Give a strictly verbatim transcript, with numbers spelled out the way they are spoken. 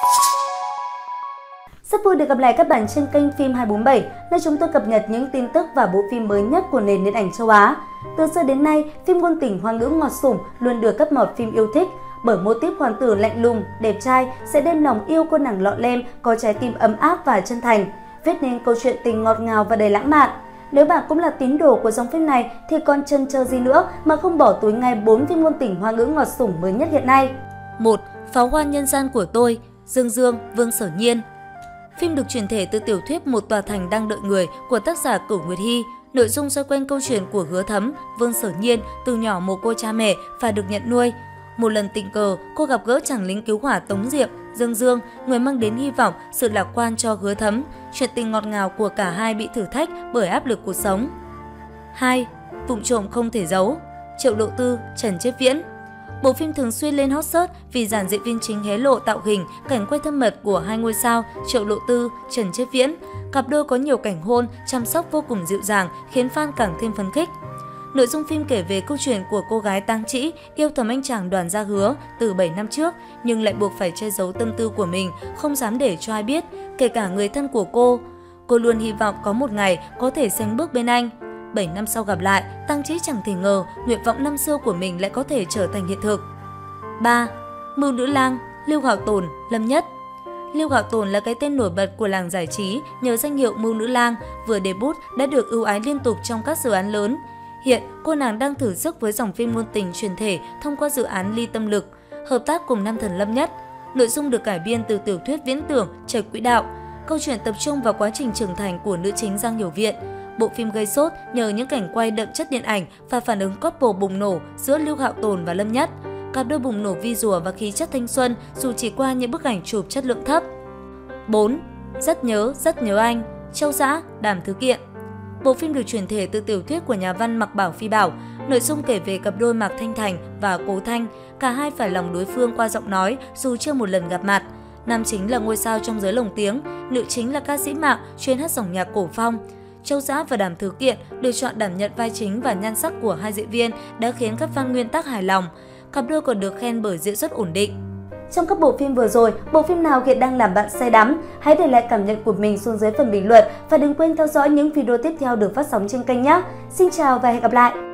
Rất vui được gặp lại các bạn trên kênh Phim hai bốn bảy, nơi chúng tôi cập nhật những tin tức và bộ phim mới nhất của nền điện ảnh châu Á. Từ xưa đến nay, phim ngôn tình hoa ngữ ngọt sủng luôn được các mọt phim yêu thích bởi mô típ hoàng tử lạnh lùng, đẹp trai sẽ đem lòng yêu cô nàng lọ lem có trái tim ấm áp và chân thành, viết nên câu chuyện tình ngọt ngào và đầy lãng mạn. Nếu bạn cũng là tín đồ của dòng phim này thì còn chần chờ gì nữa mà không bỏ túi ngay bốn phim ngôn tình hoa ngữ ngọt sủng mới nhất hiện nay. một. Pháo hoa nhân gian của tôi, Dương Dương, Vương Sở Nhiên. Phim được chuyển thể từ tiểu thuyết Một tòa thành đang đợi người của tác giả Cửu Nguyệt Hy. Nội dung xoay quanh câu chuyện của Hứa Thấm, Vương Sở Nhiên từ nhỏ mồ côi cha mẹ và được nhận nuôi. Một lần tình cờ, cô gặp gỡ chàng lính cứu hỏa Tống Diệm, Dương Dương, người mang đến hy vọng, sự lạc quan cho Hứa Thấm. Chuyện tình ngọt ngào của cả hai bị thử thách bởi áp lực cuộc sống. hai. Vụng trộm không thể giấu, Triệu Lộ Tư, Trần Chiết Viễn. Bộ phim thường xuyên lên hot search vì dàn diễn viên chính hé lộ tạo hình, cảnh quay thân mật của hai ngôi sao Triệu Lộ Tư, Trần Chiết Viễn. Cặp đôi có nhiều cảnh hôn, chăm sóc vô cùng dịu dàng, khiến fan càng thêm phấn khích. Nội dung phim kể về câu chuyện của cô gái Tang Trĩ yêu thầm anh chàng Đoàn Gia Hứa từ bảy năm trước, nhưng lại buộc phải che giấu tâm tư của mình, không dám để cho ai biết, kể cả người thân của cô. Cô luôn hy vọng có một ngày có thể sánh bước bên anh. bảy năm sau gặp lại, Tang Trĩ chẳng thể ngờ nguyện vọng năm xưa của mình lại có thể trở thành hiện thực. ba. Mưu Nữ Lang, Lưu Hạo Tồn, Lâm Nhất. Lưu Hạo Tồn là cái tên nổi bật của làng giải trí nhờ danh hiệu Mưu Nữ Lang, vừa debut đã được ưu ái liên tục trong các dự án lớn. Hiện, cô nàng đang thử sức với dòng phim ngôn tình truyền thể thông qua dự án Ly Tâm Lực, hợp tác cùng nam thần Lâm Nhất. Nội dung được cải biên từ tiểu thuyết viễn tưởng Trạch Quỹ Đạo. Câu chuyện tập trung vào quá trình trưởng thành của nữ chính Giang Hiểu Viện. Bộ phim gây sốt nhờ những cảnh quay đậm chất điện ảnh và phản ứng couple bùng nổ giữa Lưu Hạo Tồn và Lâm Nhất. Cặp đôi bùng nổ visual và khí chất thanh xuân dù chỉ qua những bức ảnh chụp chất lượng thấp. bốn. Rất nhớ, rất nhớ anh, Châu Dã, Đàm Thứ Kiện. Bộ phim được chuyển thể từ tiểu thuyết của nhà văn Mạc Bảo Phi Bảo. Nội dung kể về cặp đôi Mạc Thanh Thành và Cố Thanh, cả hai phải lòng đối phương qua giọng nói dù chưa một lần gặp mặt. Nam chính là ngôi sao trong giới lồng tiếng, nữ chính là ca sĩ mạng chuyên hát dòng nhạc cổ phong. Châu Dã và Đàm Thứ Kiện được chọn đảm nhận vai chính và nhan sắc của hai diễn viên đã khiến các fan nguyên tắc hài lòng. Cặp đôi còn được khen bởi diễn xuất ổn định. Trong các bộ phim vừa rồi, bộ phim nào hiện đang làm bạn say đắm? Hãy để lại cảm nhận của mình xuống dưới phần bình luận và đừng quên theo dõi những video tiếp theo được phát sóng trên kênh nhé. Xin chào và hẹn gặp lại!